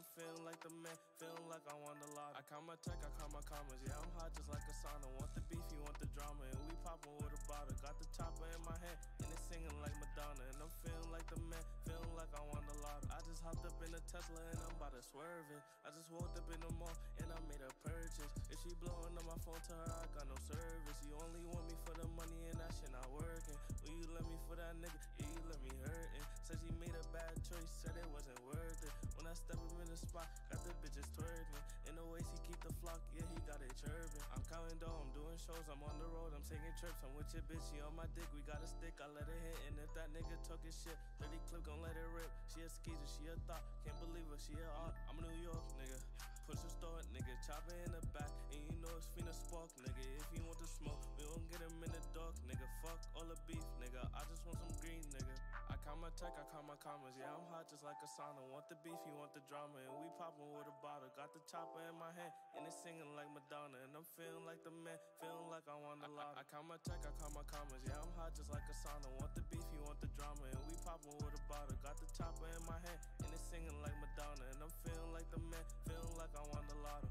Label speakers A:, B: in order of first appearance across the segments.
A: I'm feeling like the man, feeling like I won the lot. I count my tech, I count my commas. Yeah, I'm hot just like a sauna. Want the beef, you want the drama. And we poppin' with a bottle. Got the chopper in my hand, and it's singing like Madonna. And I'm feeling like the man, feeling like I won the lot. I just hopped up in a Tesla and I'm about to swerve it. I just walked up in the mall and I made a purchase. If she blowing up my phone, tell her I got no service. You only want me for the money and that shit not working. Will you let me for that nigga? Yeah, you let me hurtin'. Said she made a bad choice, said it wasn't worth it. When I step up in the spot, got the bitches twerking. In the ways he keep the flock, yeah, he got it chirping. I'm counting dough, I'm doing shows, I'm on the road, I'm taking trips. I'm with your bitch, she on my dick, we got a stick, I let her hit. And if that nigga talking shit, 30 clip gon' let it rip. She a skeezer, she a thought, can't believe her, she a art. I'm a New York nigga, push the store, nigga, chopper in the back, and you know it's finna spark, nigga. If you want the smoke, we gon' get him in the dark, nigga. Fuck all the beef, nigga, I just want some green, nigga. I count my tech, I count my commas, yeah, I'm hot just like a sauna. Want the beef, you want the drama, and we poppin' with a bottle. Got the chopper in my hand, and it's singing like Madonna. And I'm feeling like the man, feeling like I won the lot. I count my tech, I count my commas, yeah, I'm hot just like a sauna. Want the beef, you want the drama, and we poppin' with a bottle. Got the chopper in my hand, and it's singing like Madonna. And I'm feeling like the man, feeling like I won the lotto.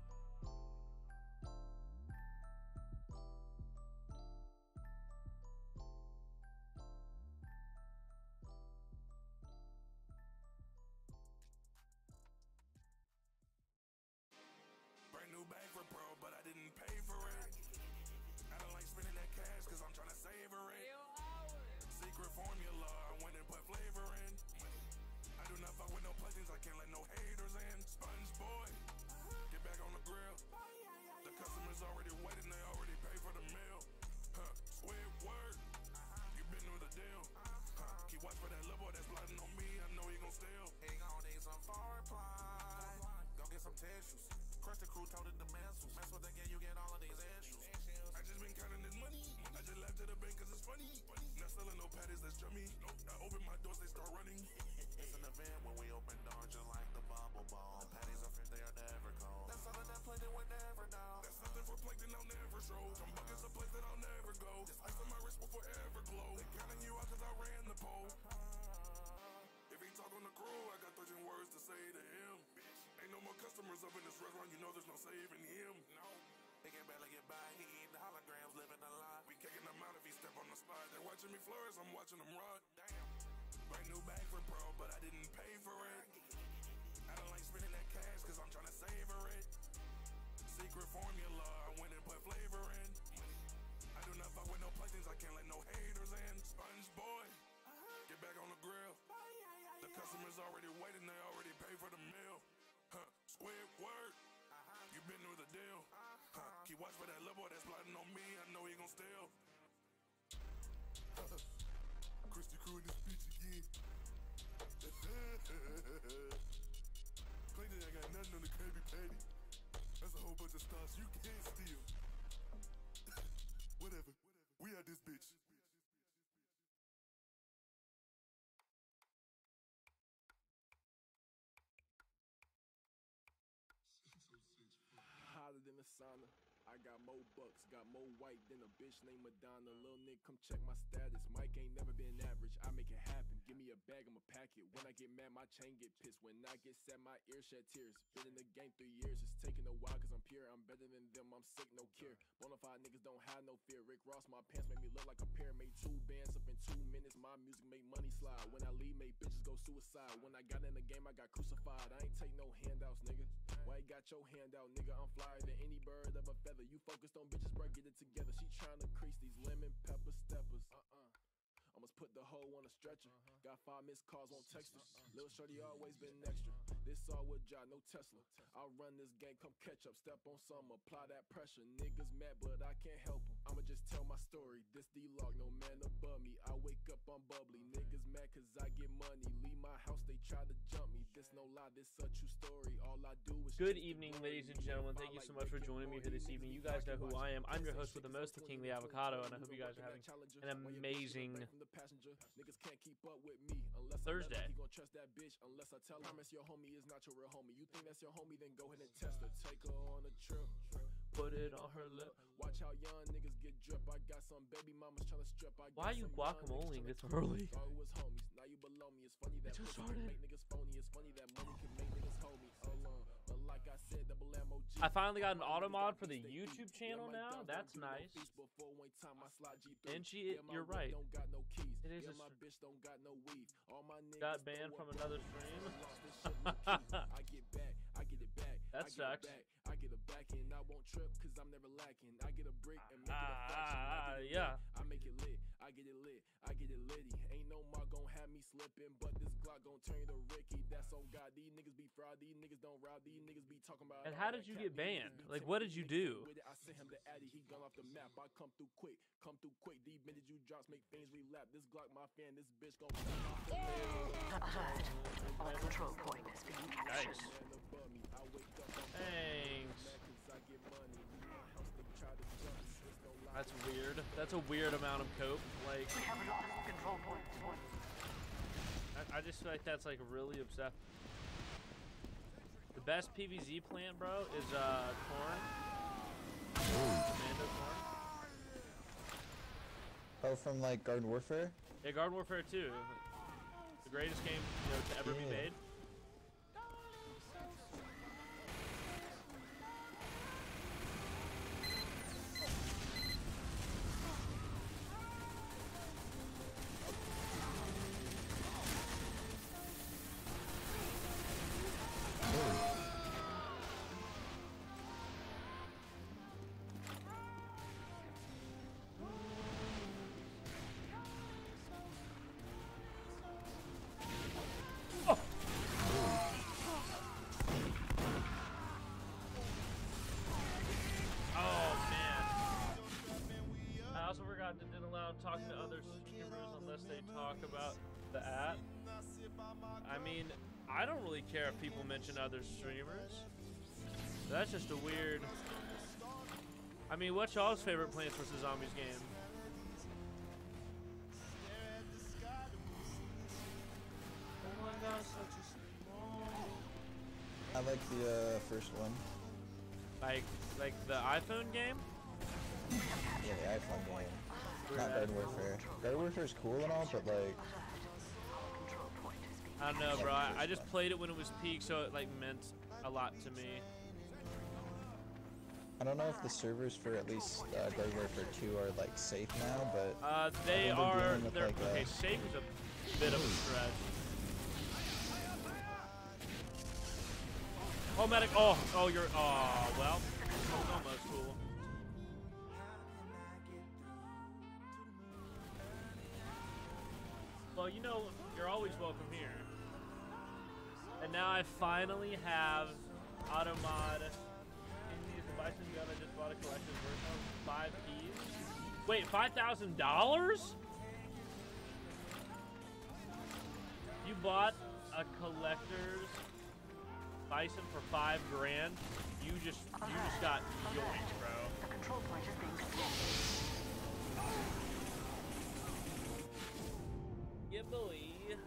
B: Brand new bag for bro, but I didn't pay for it. I don't like spending that cash cause I'm trying to savor it. Secret formula, I went and put flavor in. I do not fuck with no plugins, I can't let no haters in. Sponge boy, get back on the grill. The customers already waiting, they already pay for the meal. Squidward, you been through the deal. Keep watch for that little boy that's plotting on me, I know he gon' steal.
C: He gon' need some foreplay. Go get some tissues. Crush the crew, toted the messels. Mess with the game, you get all of these issues.
B: I just been counting this money. I just left to the bank cause it's funny. Not selling no patties, that's chummy. I open my doors, they start running.
C: It's an event when we open doors just like the bubble ball. The patties are fit, they are never cold. That's something that play that we'll never know.
B: That's something for plankton I'll never show. Some buckets of place that I'll never go. This ice on my wrist will forever glow. They counting you out cause I ran the pole. If he talk on the crew, I got 13 words to say to him. Ain't no more customers up in this restaurant, you know there's no saving him. No.
C: He can barely get by, he eating holograms, living a lie.
B: We kicking him out if he step on the slide. They're watching me flourish, I'm watching them rot.
C: Damn.
B: Brand new bag for bro, but I didn't pay for it. I don't like spending that cash cause I'm trying to savor it. Secret formula, I went and put flavor in. I do not fuck with no plugins, I can't let no haters in. Sponge boy, get back on the grill. The customers already waiting, they already pay for the meal. Squidward, you been through the deal. Keep watch for that little boy that's plotting on me, I know he gon' steal.
D: Christy Crew in this bitch again. Claim that I got nothing on the Krabby Patty. That's a whole bunch of stars you can't steal. Whatever, we out this bitch.
E: Hotter than a sauna. I got more bucks, got more white than a bitch named Madonna. Little nigga, come check my status. Mike ain't never been average. I make it happen. Give me a bag, I'ma pack it. When I get mad, my chain get pissed. When I get sad, my ears shed tears. Been in the game 3 years. It's taking a while cause I'm pure. I'm better than them. I'm sick, no cure. Bonafide niggas don't have no fear. Rick Ross, my pants make me look like a pair. Made 2 bands up in 2 minutes. My music make money slide. When I leave, make bitches go suicide. When I got in the game, I got crucified. I ain't take no handouts, nigga. Why you got your hand out, nigga? I'm flyer than any bird of a feather. You focused on bitches, bro, get it together. She tryna crease these lemon pepper steppers. Almost put the hoe on a stretcher. Got 5 missed calls, won't text her. Lil' shorty always been extra. This all with Jai, no Tesla. I'll run this game, come catch up. Step on some, apply that pressure. Niggas mad, but I can't help them. I'ma just tell my story. This D-Log, no man above me. I wake up, I'm bubbly. Niggas mad cause I get money. Leave my house, they try to jump me. This no lie, this a true story. All I do is
F: Good evening, ladies and gentlemen. Thank you so much for joining me here this evening. You guys know who I am. I'm your host with the most, the King the Avocado, and I hope you guys are having an amazing Thursday.
E: He gon' trust that bitch unless I tell him. Promise your homie is not your real homie. You think that's your homie, then go ahead and test her. Take her on a trip.
F: Put it on her lip.
E: Watch how young niggas get drip. I got some baby mamas tryna strip.
F: Why are you guacamoleing this early?
E: Thought it was homies. Now you below me. It's funny that
F: just
E: pussy
F: started.
E: can make niggas phony. It's funny that money can make niggas homies. Hold on.
F: I finally got an auto mod for the YouTube channel now. That's nice. And you're right. It is got banned from another stream. That sucks.
E: I get a back and I won't trip cause I'm never lacking. I get a brick and make it a fraction.
F: Yeah.
E: I make it lit. I get it lit. I get it litty. Ain't no more gon' have me slipping, but this Glock gon' turn you to Ricky. That's on God. These niggas be fraud. These niggas don't rob. These niggas be talking about.
F: And how did you get banned? Like, what did you do?
E: I sent him to Addy. He gone off the map. I come through quick. Come through quick. These minutes you drops make things relapse. This Glock my fan. This bitch gon'
G: Alert. All control point is being captured.
F: Nice. Thanks. That's weird. That's a weird amount of cope. Like,
G: We have lost control point.
F: I just feel like that's like really upset. The best PvZ plant, bro, is corn. Commando corn.
H: Oh, from like Garden Warfare?
F: Yeah, Garden Warfare 2. The greatest game, you know, to ever be made. Didn't allow talking to other streamers unless they talk about the app. I mean, I don't really care if people mention other streamers. That's just a weird. I mean, what's y'all's favorite Plants vs. Zombies game?
H: I like the first one.
F: Like the iPhone game?
H: Yeah, the iPhone game. Not Garden Warfare. Garden Warfare is cool and all, but like,
F: I don't know, bro. I just played it when it was peak, so it like meant a lot to me.
H: I don't know if the servers for at least Garden Warfare 2 are like safe now, but
F: they are. They're
H: like,
F: okay. Safe is a bit of a stretch. Oh, medic. Oh, you're. Oh, well. Almost cool. Well, you know, you're always welcome here. And now I finally have Automod. Can you use the Bison gun? I just bought a collector's version. 5 keys. Wait, $5,000? You bought a collector's Bison for $5 grand? You just got yoinked, bro.
G: The control point is being secured.
F: Gibbley.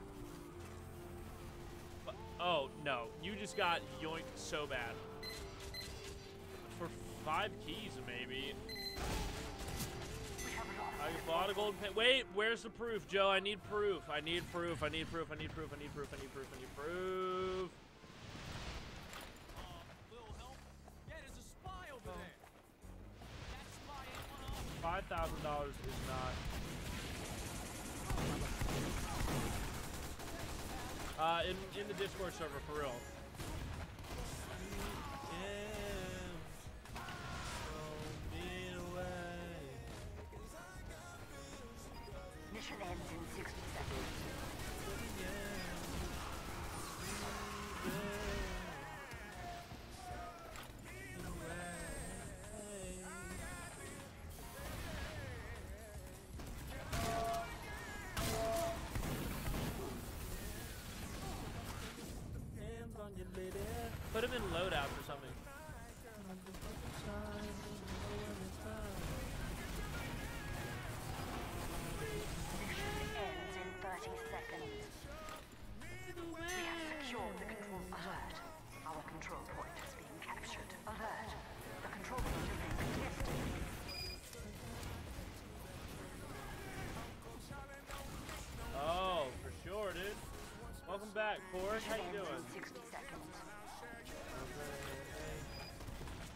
F: Oh, no. You just got yoinked so bad. For 5 keys, maybe. I bought a golden pen. Wait, where's the proof, Joe? I need proof. I need proof. I need proof. I need proof. I need proof. I need proof. I need proof. $5,000 is not. In the Discord server, for real.
G: Mission ends in 60 seconds.
F: Put him in loadouts or something.
G: Mission ends in 30 seconds. We have secured the control. Alert. Our control point is being captured. Alert. The control point is being contested.
F: Oh, for sure, dude. Welcome back, Forrest. How you doing?
G: 60 seconds.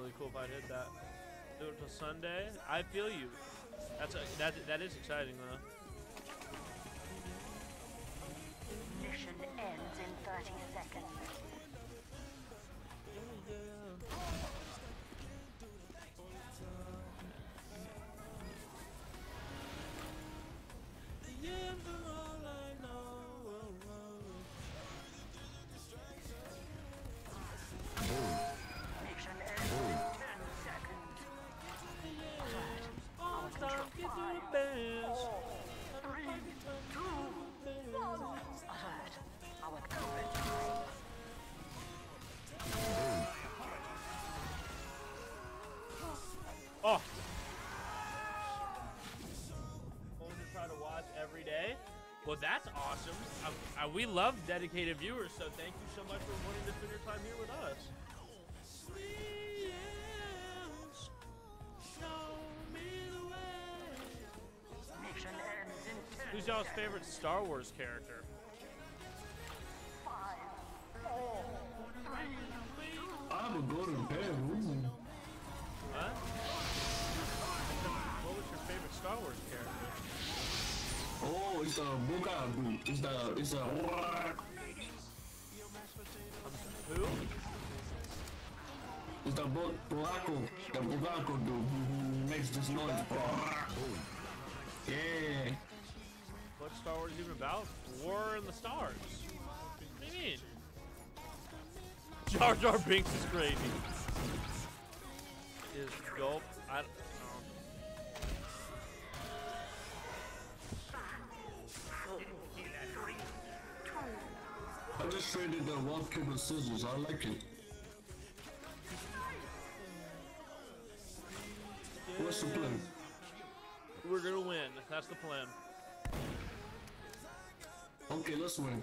F: really cool if I'd hit that. Do it till Sunday. I feel you. That is exciting though.
G: Mission ends in 30 seconds. Mission ends in 10 seconds. Alert. Our control 5, 4, 3, 2, 1. Alert. Our control 5.
F: Oh. Going to try to watch every day. Well, that's awesome. We love dedicated viewers, so thank you so much for wanting to spend your time here with us.
G: Mission ends in 10
F: Who's y'all's
G: seconds.
F: favorite Star Wars character?
G: 5, 4, 3, 2,
I: I'm a golden pen.
F: Huh? What was your favorite Star Wars character?
I: Oh, it's the Bugatti. It's the
F: Who?
I: It's the Buraco. The Buraco dude who makes this noise. Yeah.
F: What's Star Wars even about? War in the Stars. What do you mean? Jar Jar Binks is crazy. Is Gulp? I don't know.
I: I just traded the rock, paper, scissors. I like it. What's the plan?
F: We're gonna win. That's the plan.
I: Okay, let's win.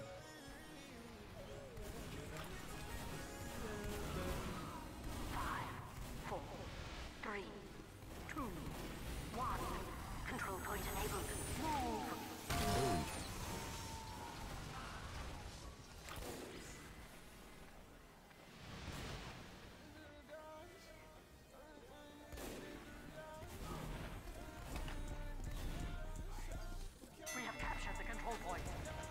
G: 5, 4, 3, 2, 1. Control point enabled. Move. We have captured the control point.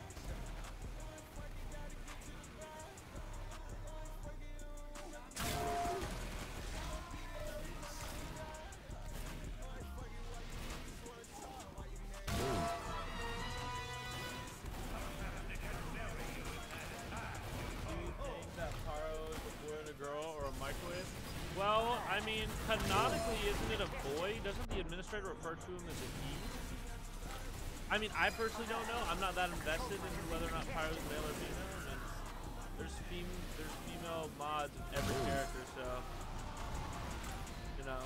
F: Do you think that Pyro is a boy and a girl or a microwave? Well, I mean, canonically, isn't it a boy? Doesn't the administrator refer to him as a he? I mean, I personally don't know. I'm not that invested in whether or not Pyro's male or female. I mean, there's female mods in every character, so you know.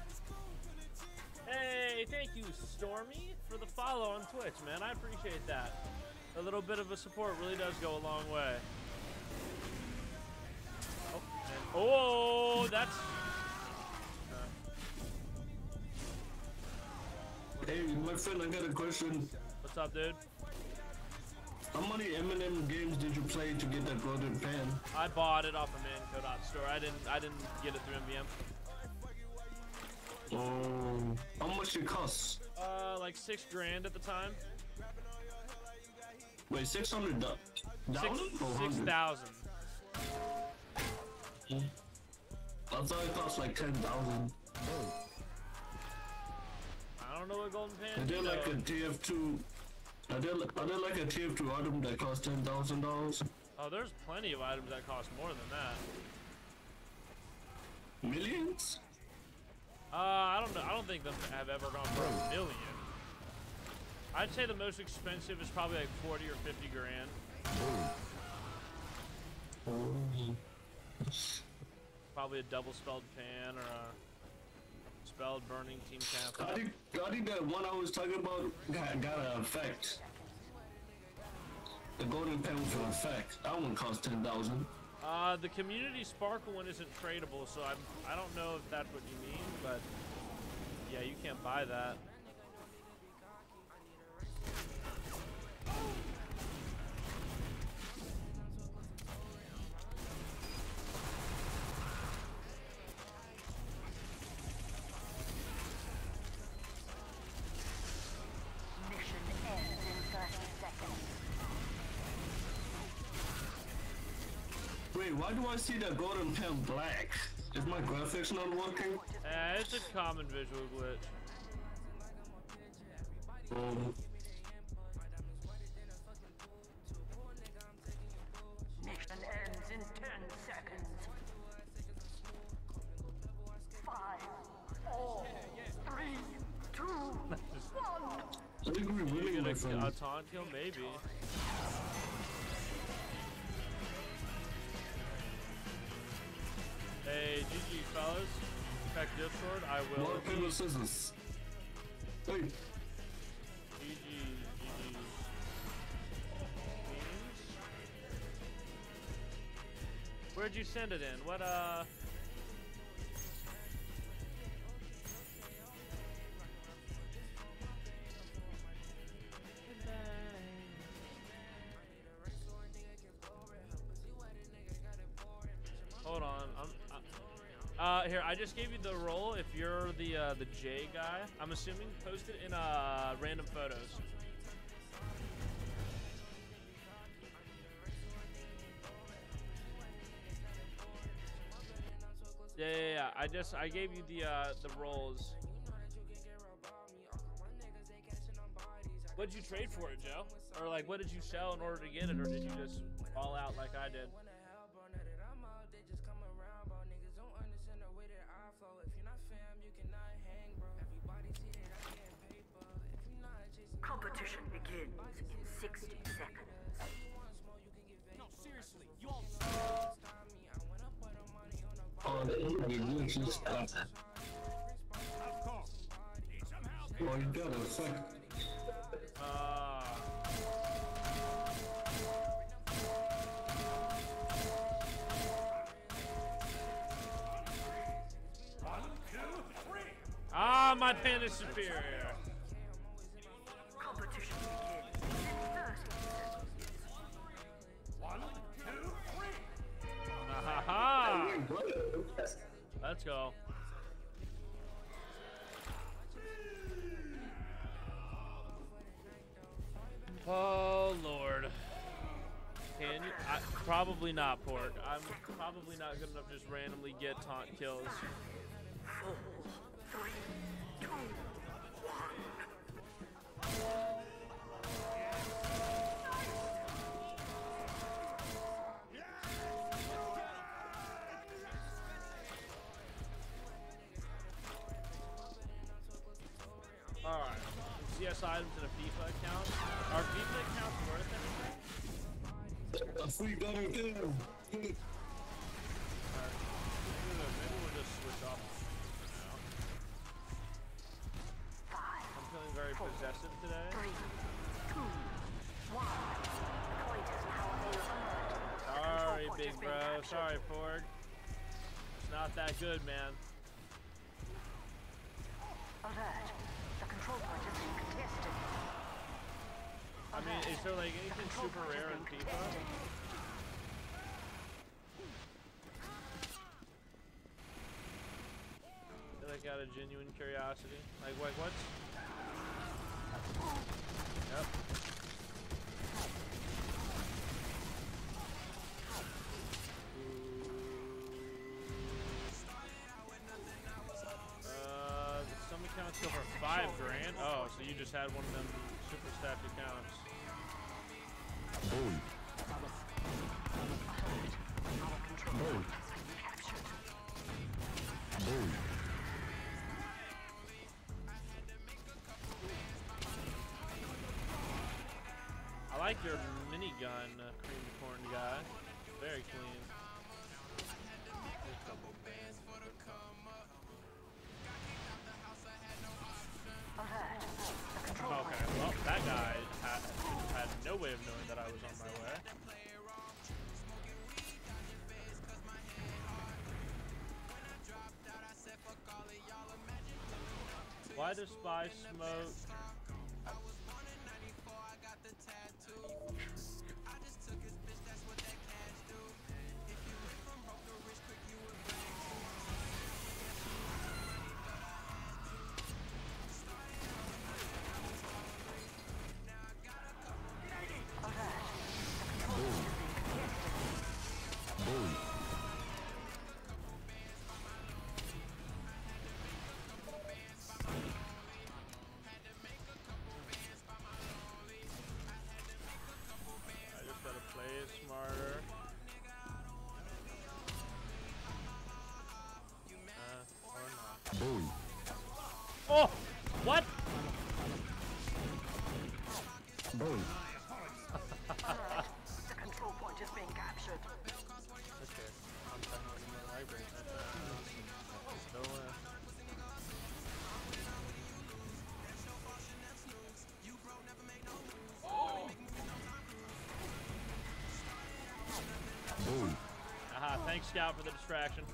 F: Hey, thank you, Stormy, for the follow on Twitch, man. I appreciate that. A little bit of a support really does go a long way. Oh, that's.
I: Hey, my friend, I got a question.
F: What's up, dude?
I: How many Eminem games did you play to get that golden pen?
F: I bought it off of Manco store. I didn't get it through MVM.
I: How much it costs?
F: Like $6 grand at the time.
I: Wait, 600
F: 6,000.
I: I thought it cost like 10,000.
F: I don't know what golden pan.
I: I did like a TF2. I did like a TF2 item that cost $10,000.
F: Oh, there's plenty of items that cost more than that.
I: Millions?
F: I don't know. I don't think them have ever gone for $1 million. I'd say the most expensive is probably like 40 or 50 grand. Probably a double spelled pan or a spelled burning team cap.
I: I think that one I was talking about got an effect. The golden pen with an effect. That one cost 10,000.
F: The community sparkle one isn't tradable, so I don't know if that's what you mean, but yeah, you can't buy that.
I: Wait, why do I see the golden pen black? Is my graphics not working?
F: It's a common visual glitch.
G: Mission ends in 10 seconds. 5, 4, 3, 2, 1.
I: I think we're winning, my friend.
F: A taunt kill, maybe. Hey, GG fellas. Check Discord. I will.
I: Rock, paper, scissors. Hey.
F: GG. Where'd you send it in? What, Hold on. Here, I just gave you the role. If you're the J guy, I'm assuming post it in random photos. Yeah. I gave you the roles. What'd you trade for it, Joe? Or like, what did you sell in order to get it, or did you just all out like I did?
G: Competition begins in 60 seconds.
J: No, seriously, you all.
I: Oh, the interview just stopped. Oh, you got a fuck.
F: My pen is superior.
G: Competition begins in 30 seconds.
J: 1, 2, 3.
F: Ha! Let's go. Oh Lord. Can you? Probably not, Pork. I'm probably not good enough to just randomly get taunt kills.
G: 4, 3, 2, 1.
F: Alright. CS items in a FIFA account. Are FIFA accounts worth anything?
I: A free double kill.
F: Maybe we'll just switch off. I'm feeling very possessive today.
G: 3, 2, 1. The point is now available.
F: Sorry, big bro. Sorry, Ford. It's not that good, man.
G: Alert. The control point is being contested.
F: I mean, is there like anything super rare in FIFA? Like out of genuine curiosity. Like what's? Yep. Some accounts go for $5 grand. Oh, so you just had one of them super stacked accounts.
H: Boom. Boom. Boom.
F: I like your minigun, cream corn guy. Very clean. Okay, well, that guy had no way of knowing that I was on my way. Why does Spy smoke?
H: Boom.
F: Okay. I'm downloading my library. No way.
H: Boom.
F: Aha, thanks, Scout, for the distraction.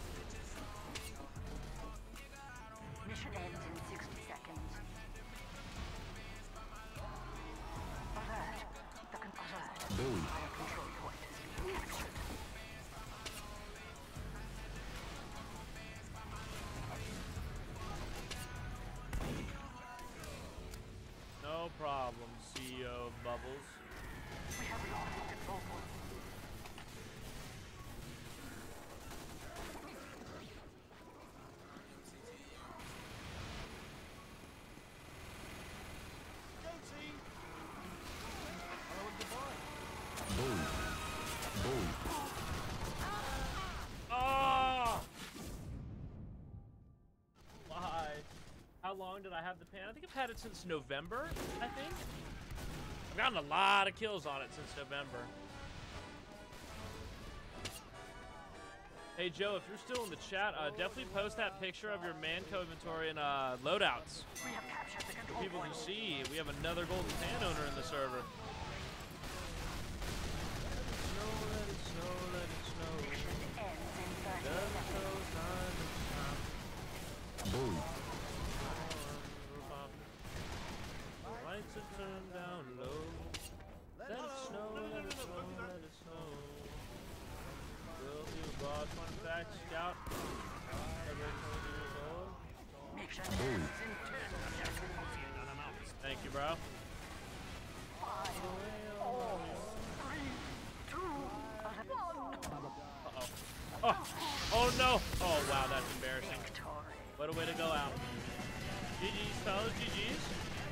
G: Mission ends in 60 seconds. Alert. Alert.
H: Boom.
G: Our control point is being captured.
F: No problem, CEO Bubbles.
G: We have lost the control point.
H: Boom. Boom.
F: Oh! Why? How long did I have the pan? I think I've had it since November, I think. I've gotten a lot of kills on it since November. Hey, Joe, if you're still in the chat, definitely post that picture of your Manco inventory and loadouts.
G: We have captured the
F: So
G: control
F: people
G: point.
F: can see we have another golden pan owner in the server. Let it snow, let it snow, let it
G: Mission ends in 30 seconds.
H: Boom.
F: Lights are turned down low. Let it snow, let it snow, let it snow. Will do, boss. Fun fact, Scout.
G: Mission
H: Boom.
G: ends in 10 seconds.
F: Thank you, bro.
G: 5, 4, 3, 2, 1.
F: Oh, oh no! Oh wow, that's embarrassing.
G: Victory.
F: What a way to go out. GG's, fellas, GG's.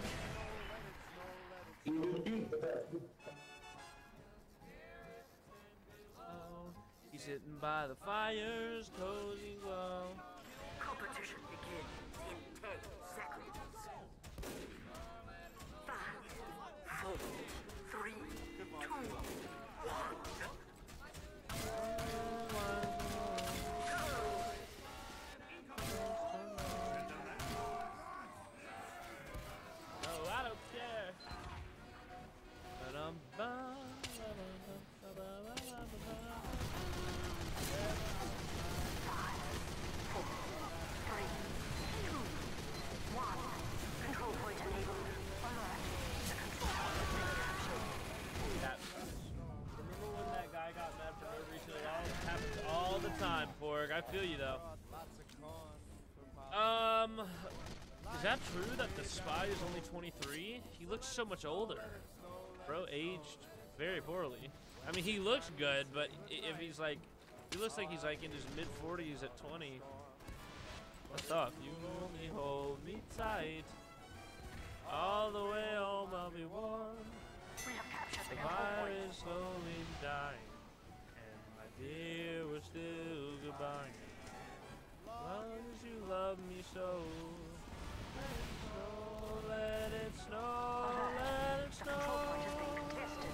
F: He's sitting by the fire's cozy glow.
G: Competition begins in 10 seconds. 5, 4, 3, 2, 1.
F: No, I don't care.
G: Control point enabled. Alert. The control point has been captured.
F: That sucks. Remember when that guy got mad for no reason at all? It happens all the time, Porg. I feel you though. Is that true that the spy is only 23? He looks so much older. Bro aged very poorly. I mean, he looks good, but if he's like, he looks like he's like in his mid-40s at 20. What's up? You only hold me tight. All the way home I'll be warm.
G: We have captured
F: The
G: the control
F: fire
G: point.
F: is slowly dying, and my dear, we're still goodbye. Long as you love me so. Let it snow, let it
G: The control point is being
F: snow.
G: contested.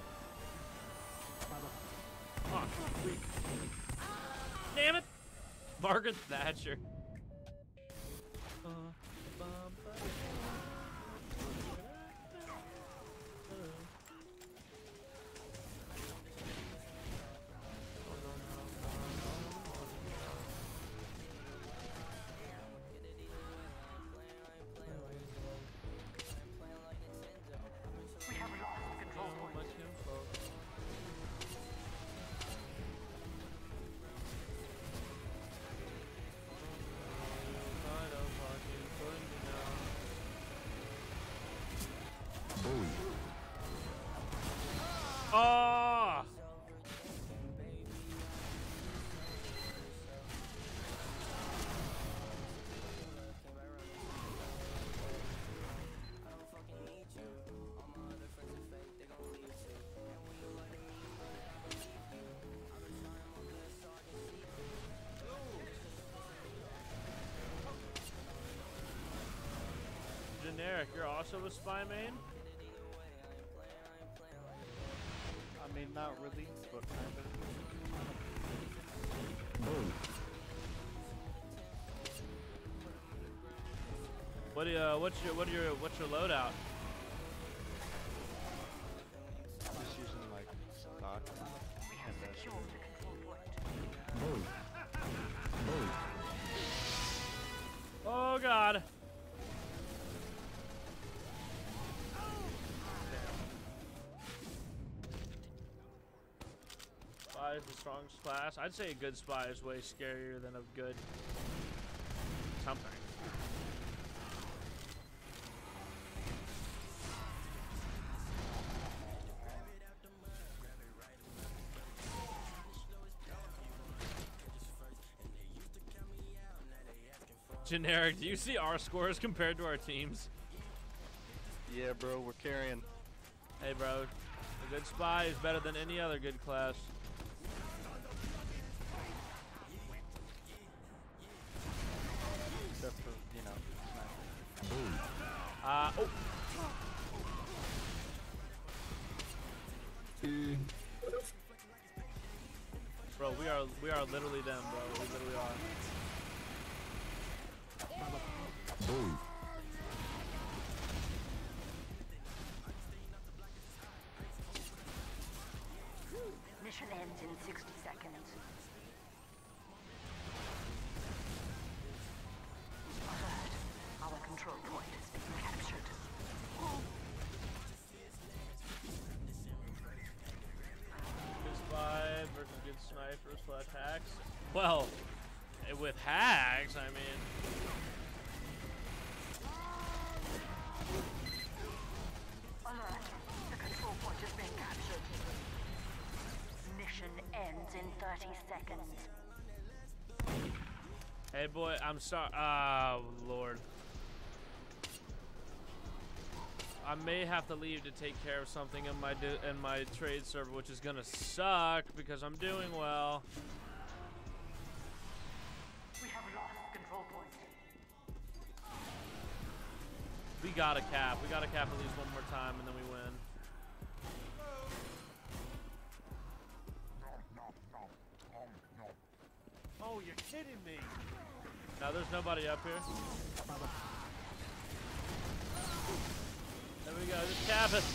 F: Oh, weak. Damn it! Margaret Thatcher.
G: We have lost the control point.
H: Boom.
F: Oh! Generic, you're also a spy main?
K: I mean, not really, but kind of.
F: What's your loadout?
K: I'm just using like stock.
G: We have secured the control point.
F: Oh God. Spy is the strongest class. I'd say a good spy is way scarier than a good something. Generic, do you see our scores compared to our teams?
K: Yeah, bro, we're carrying.
F: Hey, bro, a good spy is better than any other good class.
K: Except for, you know,
F: Oh. Bro, we are literally them, bro. We literally are.
G: Mission ends in 60 seconds. Alert. Our control point is being captured.
F: Good spy versus good sniper / hacks. Well, with hacks, I mean.
G: Alert. The control point is being captured. Mission ends in 30 seconds.
F: Hey, boy, I'm sorry. Oh, Lord. I may have to leave to take care of something in my trade server, which is gonna suck because I'm doing well.
G: We have lost control point.
F: We gotta cap. We gotta cap at least one more time, and then we win.
J: Oh, you're kidding me.
F: Now there's nobody up here. There we go. Just cap it.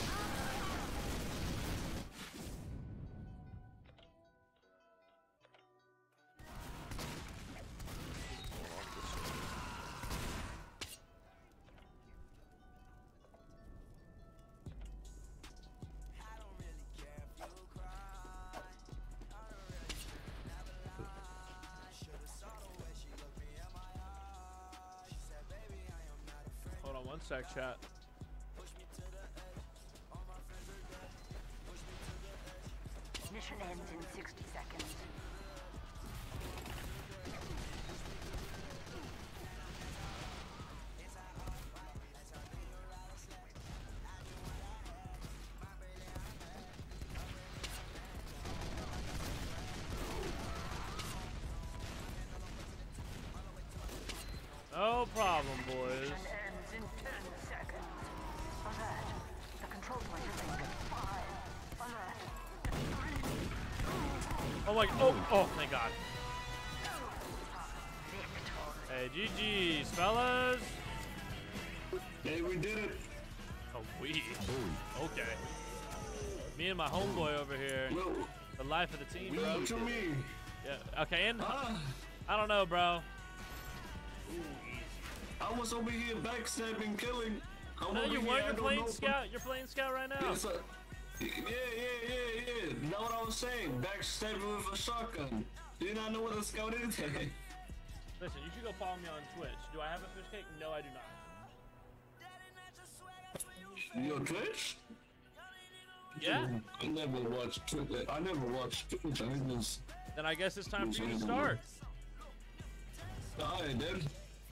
F: Hold on one sec, chat.
G: Mission ends in 60 seconds.
F: No problem, boys.
G: Mission ends in 10 seconds. Alert. The control point is being confined. Alert.
F: Oh my, oh, thank God. Hey, GG's, fellas.
I: Hey, we did it.
F: Oh, we? Okay. Me and my homeboy over here. The life of the team, bro.
I: What you mean?
F: Yeah, okay, and I don't know, bro.
I: I was over here backstabbing, killing.
F: No, you weren't. You're playing scout. You're playing scout right now.
I: Yes, yeah. Know what I was saying? Backstabbing with a shotgun. Do you not know what a scout is?
F: Listen, you should go follow me on Twitch. Do I have a fish cake? No, I do not.
I: Your Twitch?
F: Yeah.
I: I never watched Twitch. I just.
F: Then I guess it's time for you to start.
I: Alright, then.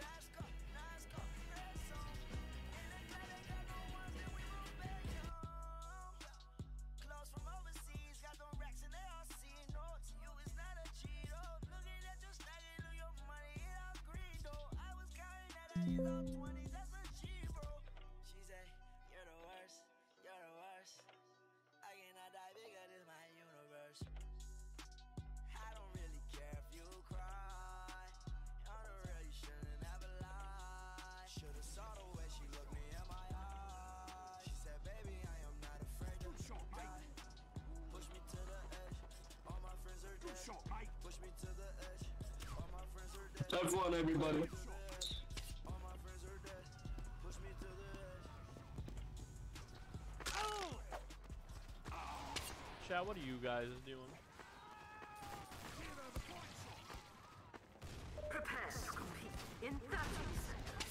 L: You know 20s, that's a G, bro. She say, you're the worst, you're the worst. I cannot die bigger, this my universe. I don't really care if you cry. On the real, you shouldn't ever lie. Should've saw the
I: Have fun, everybody.
F: Chat, what are you guys doing?
G: Prepare to compete in 30 seconds.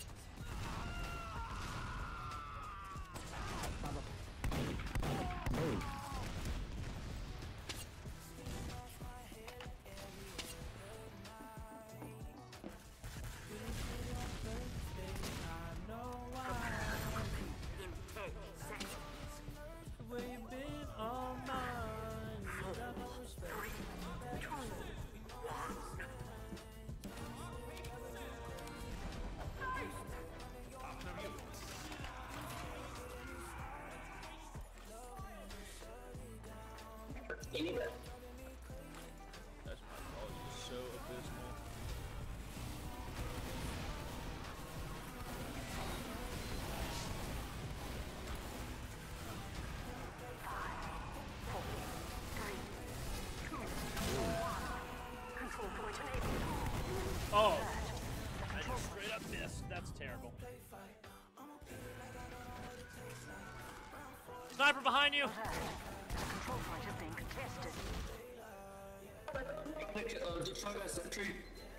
F: That's my fault. It's so abysmal. Oh, I just straight up missed. That's terrible. Sniper behind you.
G: Control point is being contested.
I: Destroy that sentry.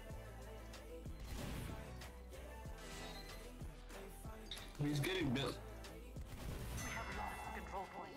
I: He's getting built.
G: We have lost the control point.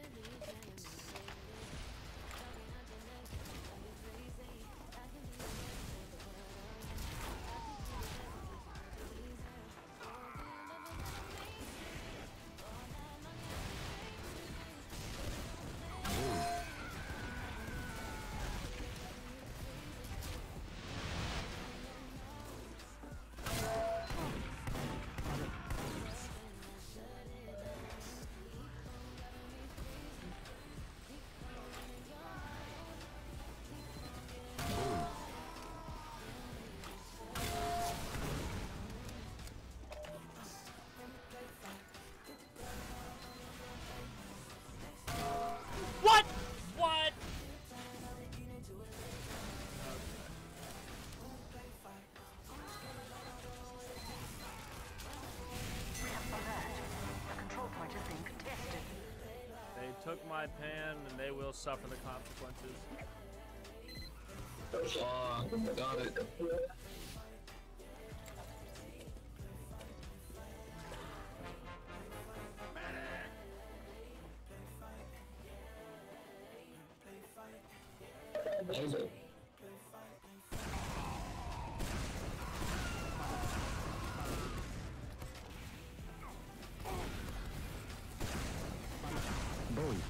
F: What? What?
G: We have alert. The control point is being contested.
F: They took my pan and they will suffer the consequences.
I: Got it.
H: Bowie.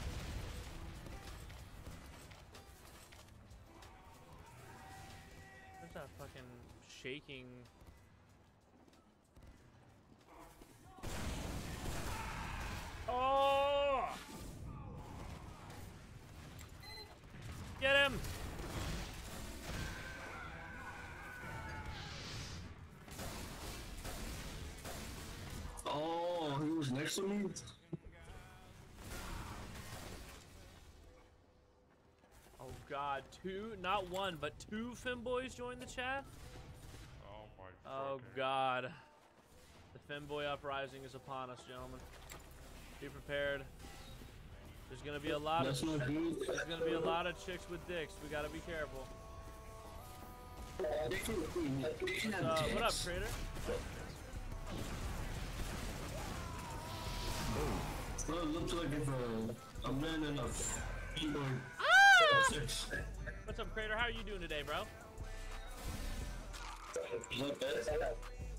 F: Where's that fucking shaking? Oh! Get him!
I: Oh, he was next to me.
F: Oh god, not one, but two femboys joined the chat?
M: Oh my
F: Oh god. The femboy uprising is upon us, gentlemen. Be prepared. There's gonna be a lot of chicks with dicks. We gotta be careful. What up, Trader?
I: Well, it looks like if a man and a female.
F: What's up, Crater? How are you doing today, bro?
I: Not bad.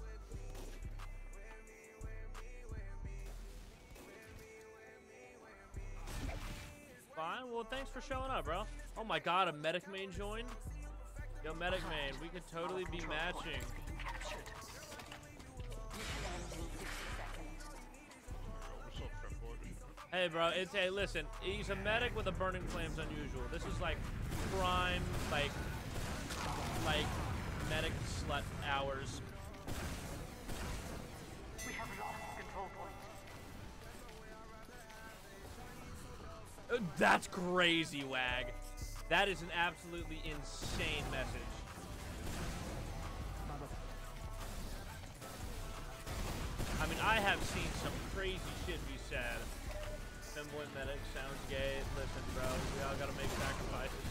F: Fine. Well, thanks for showing up, bro. Oh my god, a medic main joined? Yo, medic main, we could totally be matching. Hey, bro, hey, listen, he's a medic with a burning flames unusual. This is like prime, like medic slut hours.
G: We have lost control point.
F: That's crazy, Wag. That is an absolutely insane message. I mean, I have seen some crazy shit be said. Femboy medic sounds gay. Listen, bro, we all gotta make sacrifices.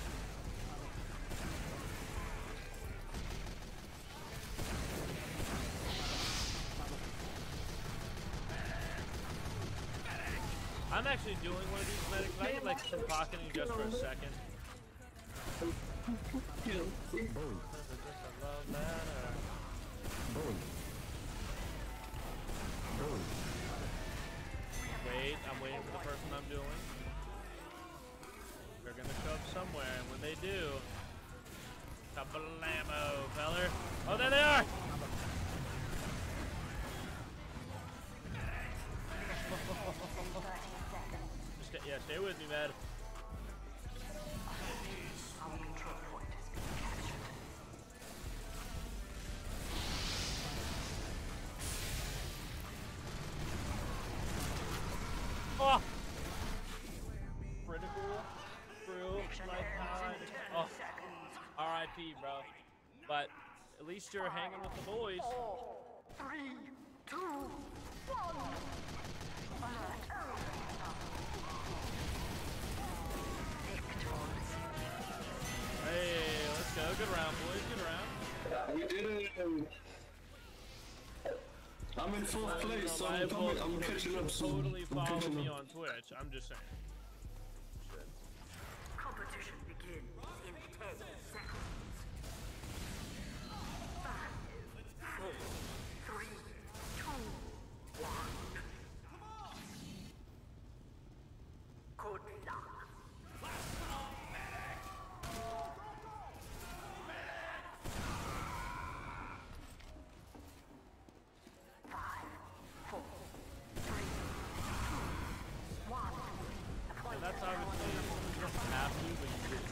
F: I'm actually doing one of these medics. I get like some pocketing just for a second. Wait, I'm waiting for the person I'm doing. They're gonna show up somewhere, and when they do, kablamo, feller. Oh, there they are! Yeah, stay with me, man. Oh! Critical, through, lifetime. Oh, R.I.P., bro. But at least you're hanging with the boys.
G: 4, 3, 2, 1.
F: Hey, let's go. Good round, boys. Good round.
I: We did it. I'm in fourth place, so I'm catching up soon.
F: Totally follow me on Twitch. I'm just saying. Shit.
G: Competition begins in 10 seconds. 5, 4, 3, 2, 1. Good luck.
F: That's obviously you don't have to, but you could.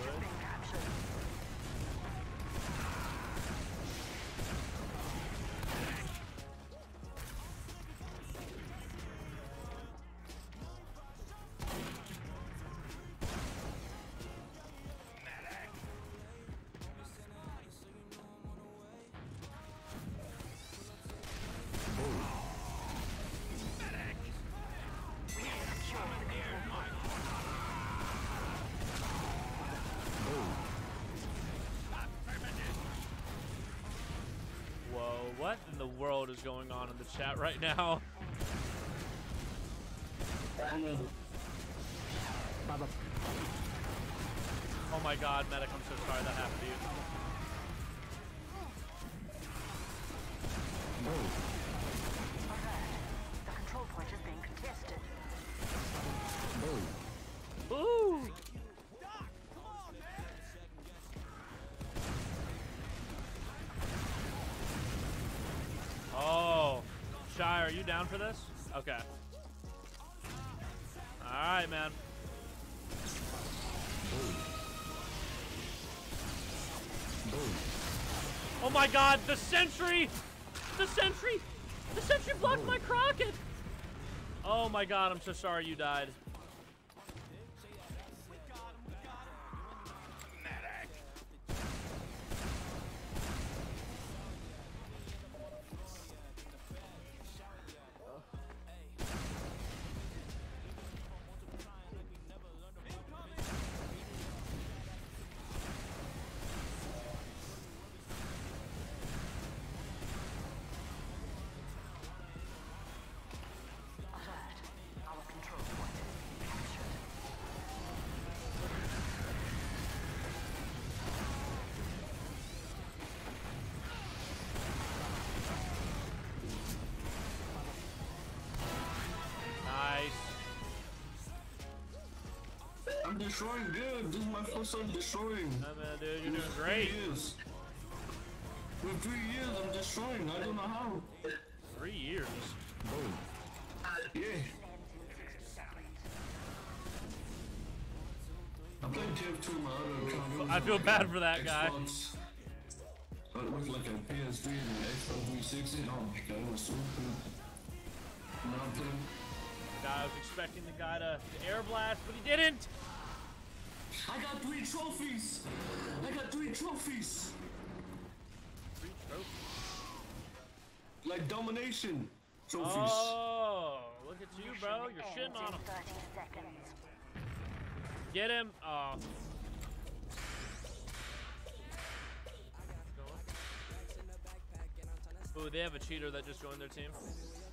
F: What in the world is going on in the chat right now? Oh my god, Medic, I'm so sorry that happened to you.
G: The control point is being contested.
F: Ooh! Oh, Shire, are you down for this? Okay. All right, man. Oh my God, the sentry! The sentry! The sentry blocked my Crockett! Oh my God, I'm so sorry you died.
I: I'm destroying, dude. This is my first time destroying.
F: Hey man, dude, you're doing great.
I: 3 years. With 3 years, I'm destroying. I don't know how.
F: 3 years?
I: Yeah. I played TF2 on my other account.
F: I feel bad for that guy.
I: But it was like a PS3 and an Xbox 360. Oh my god, it was so good. Nothing.
F: I was expecting the guy to air blast, but he didn't.
I: I got 3 trophies. I got 3 trophies.
F: 3 trophies?
I: Like domination. Trophies.
F: Oh, look at you, bro. You're shitting on him.
G: 30 seconds.
F: Get him. Oh. Ooh, they have a cheater that just joined their team.